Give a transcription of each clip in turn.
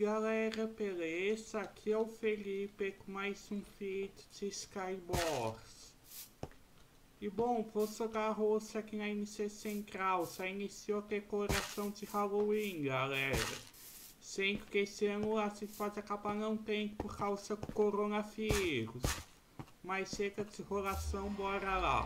galera, beleza? Aqui é o Felipe com mais um vídeo de Skywars. E bom, vou jogar rosto aqui na MC Central. Já iniciou a decoração de Halloween, galera. Sendo que esse ano a gente pode acabar não tendo por causa do coronavírus. Mas chega de enrolação, bora lá.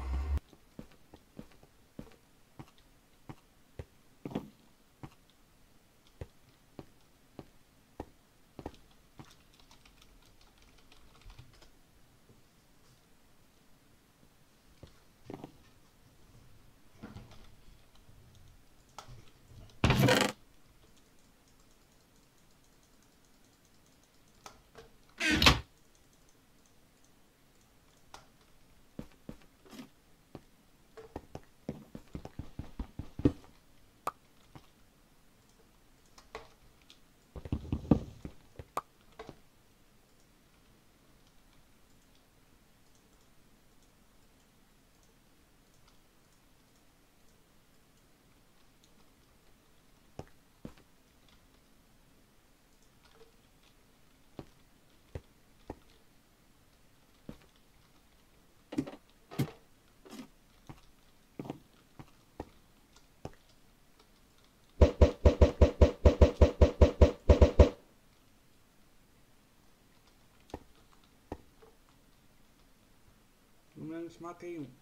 Pelo menos matei um.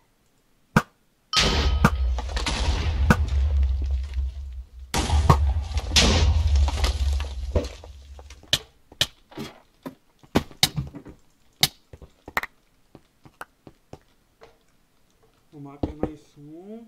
Vou matar mais um.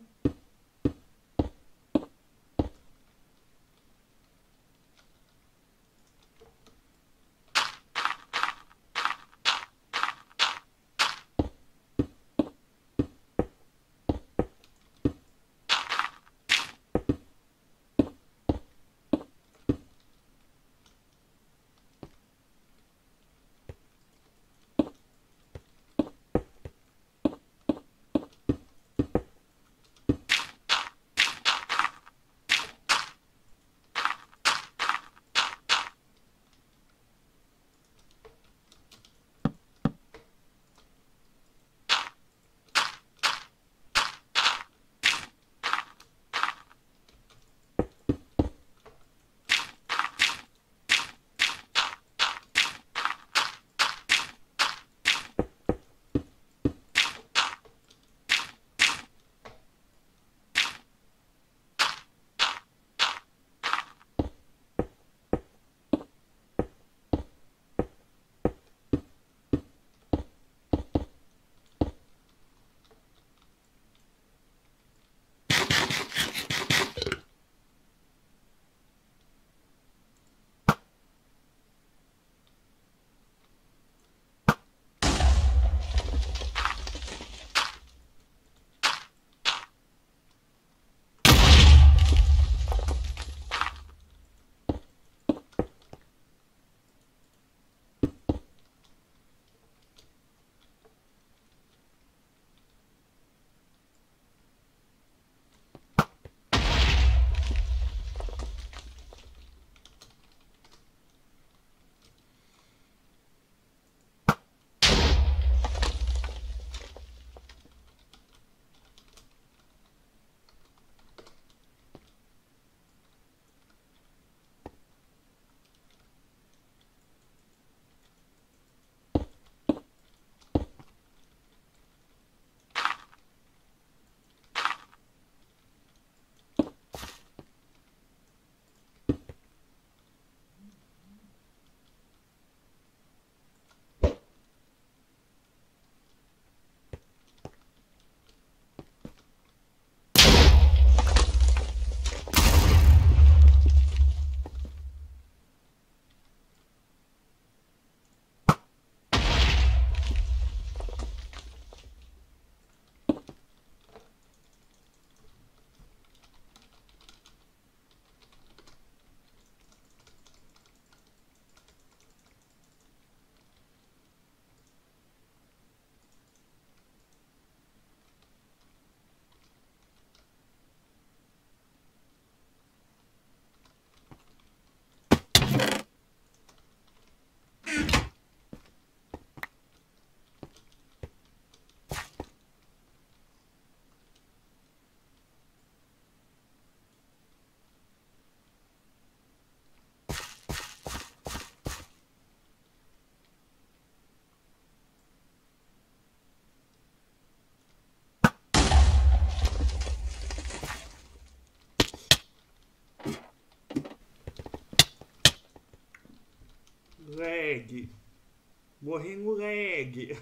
lag. Morri no lag.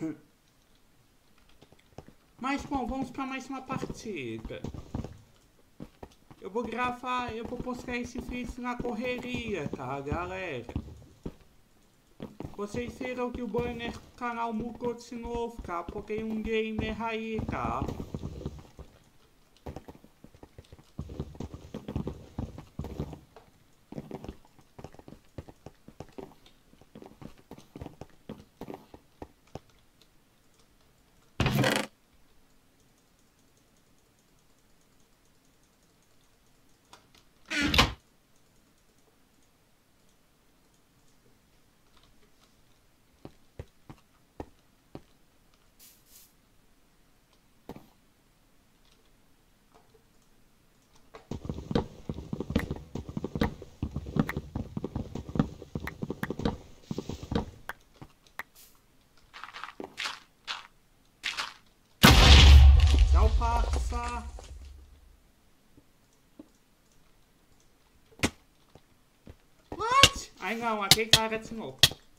Mas bom, vamos para mais uma partida. Eu vou gravar, eu vou postar esse vídeo na correria, tá, galera? Vocês viram que o banner do canal mudou de novo, tá? Porque um gamer aí, tá? Tchau, parça! What? Ai não, aquele cara de novo.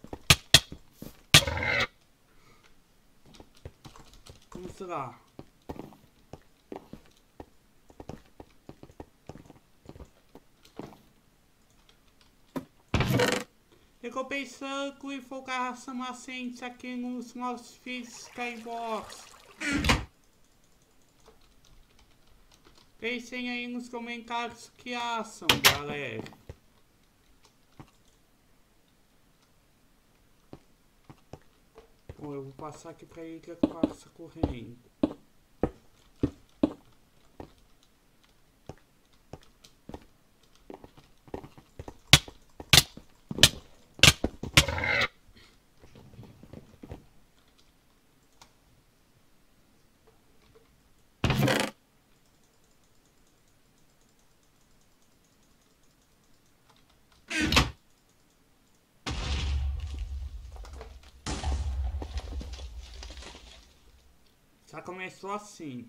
Vamos lá. Eu tô pensando em focar essa macente aqui nos nossos vídeos Skywars. Pensem aí nos comentários o que acham, galera. Bom, eu vou passar aqui pra ele que passa correndo. Já começou assim.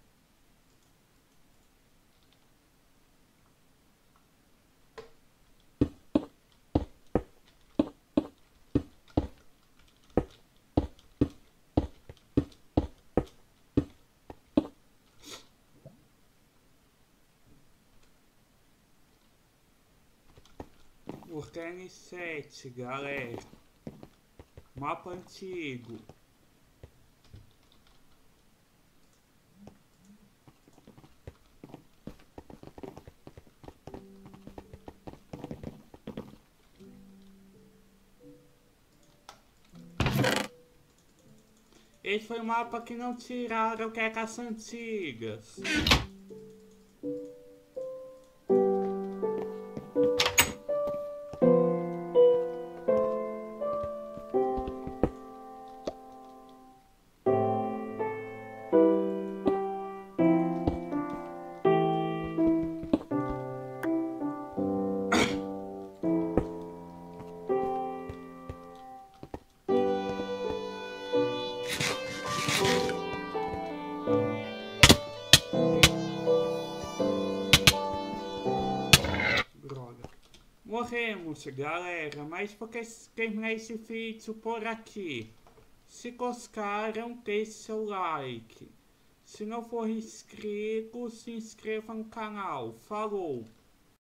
Vortex 7, galera. Mapa antigo. Esse foi o mapa que não tiraram, que é Caça Antigas. Morremos, galera, mas porque terminar esse vídeo por aqui. Se gostaram, deixe seu like. Se não for inscrito, se inscreva no canal. Falou!